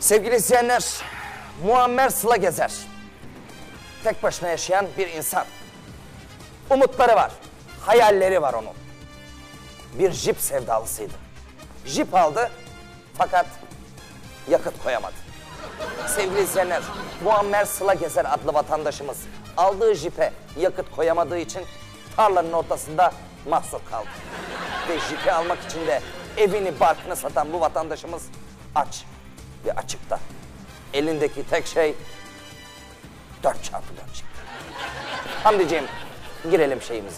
Sevgili izleyenler, Muammer Sıla Gezer. Tek başına yaşayan bir insan. Umutları var, hayalleri var onun. Bir jip sevdalısıydı. Jip aldı fakat yakıt koyamadı. Sevgili izleyenler, Muammer Sıla Gezer adlı vatandaşımız aldığı jipe yakıt koyamadığı için tarlanın ortasında mahsur kaldı. Ve jipi almak için de evini barkını satan bu vatandaşımız aç ve açıkta. Elindeki tek şey 4x4 jip. Hamdiciğim, girelim şeyimize.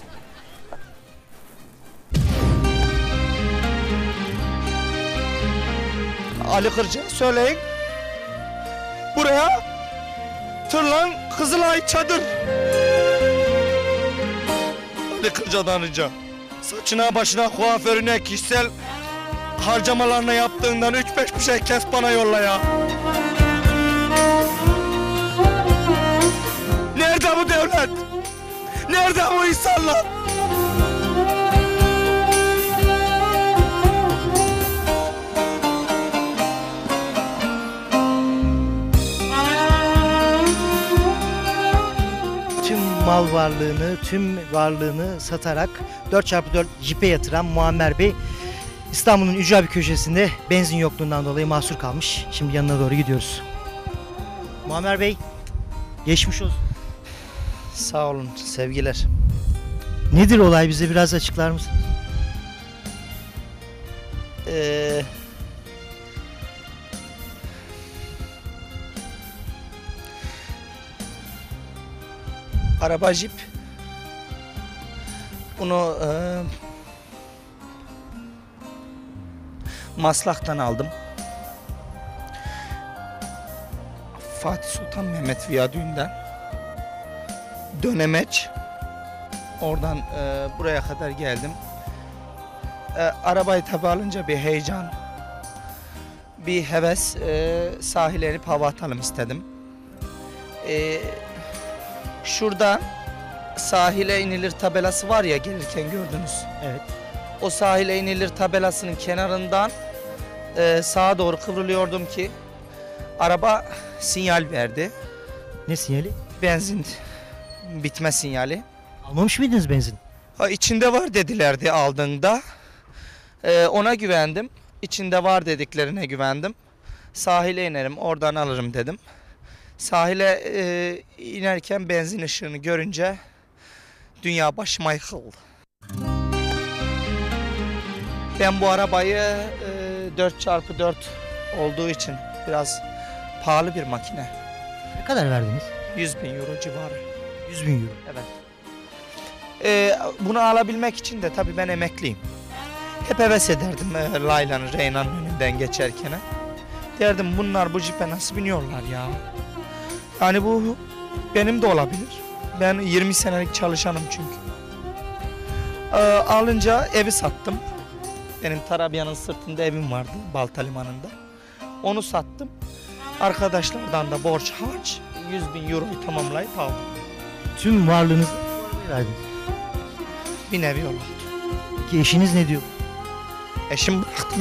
Ali Kırca'ya söyleyin. Buraya tırlan Kızılay çadır. Ali Kırca'dan rica. Saçına başına kuaförüne kişisel harcamalarına yaptığından 3-5 bir şey kes bana yolla ya. Nerede bu devlet? Nerede bu insanlar? Tüm mal varlığını, tüm varlığını satarak 4x4 jipe yatıran Muammer Bey İstanbul'un ücra bir köşesinde benzin yokluğundan dolayı mahsur kalmış. Şimdi yanına doğru gidiyoruz. Muammer Bey, geçmiş olsun. Sağ olun, sevgiler. Nedir olay, bize biraz açıklar mısınız? Araba jip. Bunu Maslak'tan aldım. Fatih Sultan Mehmet Viyadüğü'nden. Dönemeç. Oradan buraya kadar geldim. Arabayı tabi alınca bir heyecan, bir heves, sahile inip hava atalım istedim. Şurada sahile inilir tabelası var ya, gelirken gördünüz. Evet. O sahile inilir tabelasının kenarından sağa doğru kıvrılıyordum ki araba sinyal verdi. Ne sinyali? Benzin bitme sinyali. Almamış mıydınız benzin? Ha, içinde var dedilerdi aldığında. Ona güvendim. İçinde var dediklerine güvendim. Sahile inerim, oradan alırım dedim. Sahile inerken benzin ışığını görünce dünya başıma yıkıldı. Ben bu arabayı 4x4 olduğu için biraz pahalı bir makine. Ne kadar verdiniz? 100.000 euro civarı. 100.000 euro. Evet. Bunu alabilmek için de tabii ben emekliyim. Hep heves ederdim Layla'nın, Reyna'nın önünden geçerken. Derdim bunlar bu jipe nasıl biniyorlar ya? Yani bu benim de olabilir. Ben 20 senelik çalışanım çünkü. Alınca evi sattım. Benim Tarabya'nın sırtında evim vardı, Balta Limanı'nda. Onu sattım. Arkadaşlardan da borç harç 100.000 euroyu tamamlayıp aldım. Tüm varlığınızı verdiniz. Bir nevi oldu. Peki eşiniz ne diyor? Eşim bıraktım.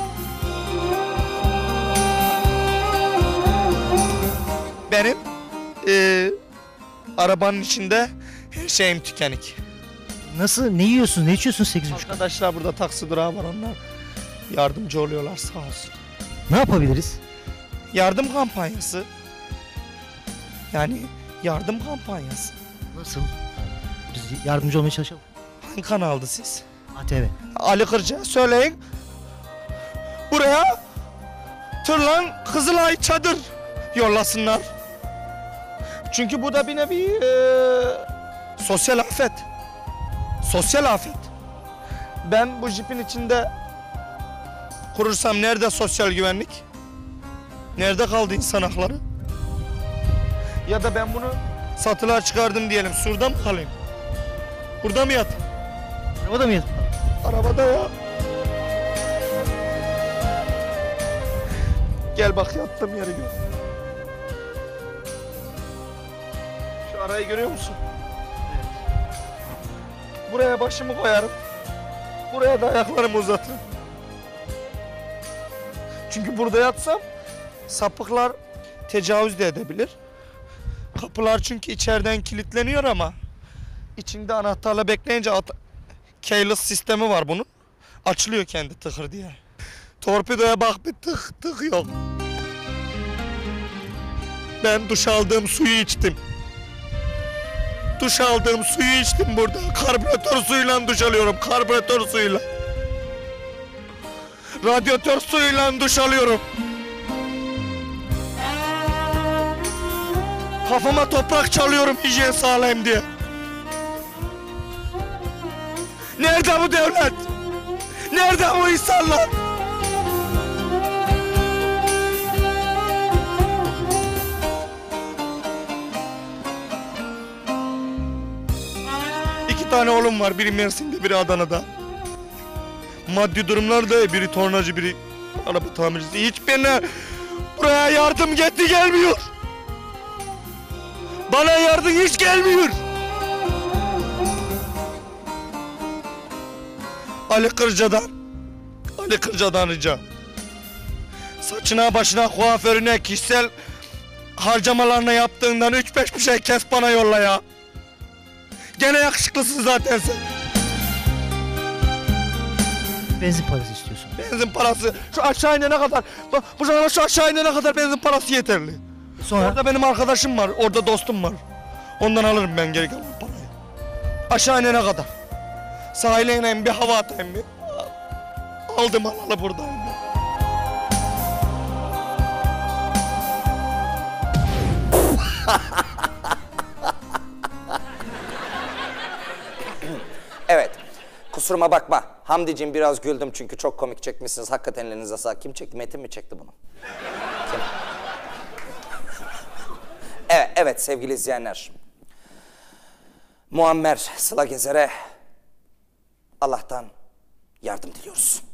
Benim arabanın içinde her şeyim tükenik. Nasıl, ne yiyorsunuz, ne içiyorsunuz 8.5? Arkadaşlar burada taksi durağı var, onlar yardımcı oluyorlar sağ olsun. Ne yapabiliriz? Yardım kampanyası. Yani yardım kampanyası. Nasıl? Biz yardımcı olmaya çalışalım. Hangi kanaldı siz? ATV. Ali Kırca söyleyin. Buraya tırlan Kızılay çadır yollasınlar. Çünkü bu da bir nevi sosyal afet. Sosyal afet. Ben bu jipin içinde kurursam nerede sosyal güvenlik? Nerede kaldı insan hakları? Ya da ben bunu satılığa çıkardım diyelim. Surda mı kalayım? Burada mı yatayım? Arabada mı yatın? Arabada ya. Gel bak, yattığım yeri gör. Şu arayı görüyor musun? Evet. Buraya başımı koyarım. Buraya da ayaklarımı uzatırım. Çünkü burada yatsam Sapıklar tecavüz de edebilir. Kapılar çünkü içeriden kilitleniyor ama içinde anahtarla bekleyince keyless sistemi var bunun. Açılıyor kendi tıkır diye. Torpidoya bak, bir tık tık yok. Ben duş aldığım suyu içtim. Duş aldığım suyu içtim burada. Karbüratör suyuyla duş alıyorum. Karbüratör suyuyla. Radyatör suyuyla duş alıyorum. Kafama toprak çalıyorum hijyen sağlayayım diye. Nerede bu devlet? Nerede bu insanlar? İki tane oğlum var. Biri Mersin'de, biri Adana'da. Maddi durumlar da biri tornacı, biri araba tamircisi. Hiçbirine buraya yardım gelmiyor. Bana yardım hiç gelmiyor. Ali Kırca'dan rica. Saçına, başına, kuaförüne, kişisel harcamalarına yaptığından 3-5 bir şey kes, bana yolla ya. Gene yakışıklısın zaten sen. Benzin parası istiyorsun. Benzin parası şu aşağı inene kadar, bu sana şu aşağı inene kadar benzin parası yeterli. Sonra Orada benim arkadaşım var, orada dostum var. Ondan alırım ben geri kalan parayı. Aşağı inene kadar. Sahile ineyim, bir hava atayım bir. Aldım alalı buradayım ben. Evet. Kusuruma bakma. Hamdiciğim biraz güldüm çünkü çok komik çekmişsiniz. Hakikaten elinize sağlık. Kim çekti? Metin mi çekti bunu? Kim? Evet sevgili izleyenler. Muammer Sıla Gezer'e Allah'tan yardım diliyoruz.